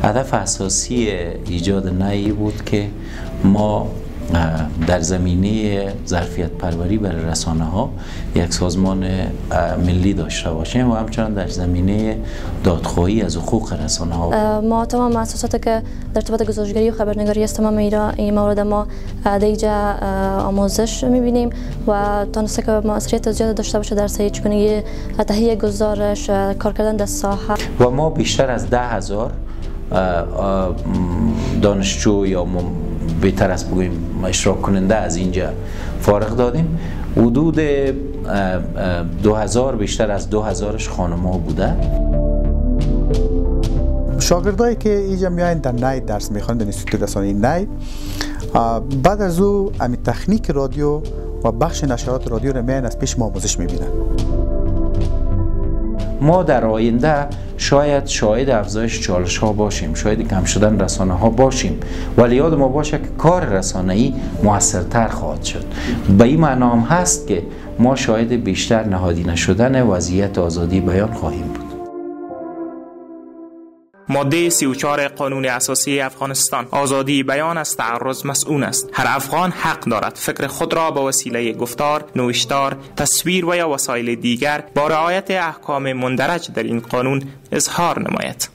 هدف اساسی ایجاد نی بود که ما در زمینه ظرفیت پروری برای رسانه ها یک سازمان ملی داشته باشیم و همچنان در زمینه دادخواهی از حقوق رسانه ها. ما تمام مؤسساتی که در ارتباط گزارشگری و خبرنگاری است تمام این مورد ما در اینجا آموزش می‌بینیم و تونسته که موثریت زیاد داشته باشه در صحیح چگونگی تهیه گزارش، کار کردن در ساحه. و ما بیشتر از 10,000 دانشجو یا بهتر است بگوییم اشتراک کننده از اینجا فارغ دادیم. حدود 2000 بیشتر از 2000ش خانم‌ها بوده. شاگردایی که اینجا میاین در نی درس میخوان در انستیتوت رسانه‌ای نی، بعد از او امی تکنیک رادیو و بخش نشرات رادیو رو میاین از پیش ما آموزش میبینن. ما در آینده شاید شاهد افزایش چالش ها باشیم، شاید کم شدن رسانه ها باشیم، ولی یاد ما باشه که کار رسانه‌ای موثرتر خواهد شد. به این معنا هم هست که ما شاهد بیشتر نهادی نشدن وضعیت آزادی بیان خواهیم بود. ماده 34 قانون اساسی افغانستان: آزادی بیان از تعرض مسئول است. هر افغان حق دارد فکر خود را به وسیله گفتار، نوشتار، تصویر و یا وسایل دیگر با رعایت احکام مندرج در این قانون اظهار نماید.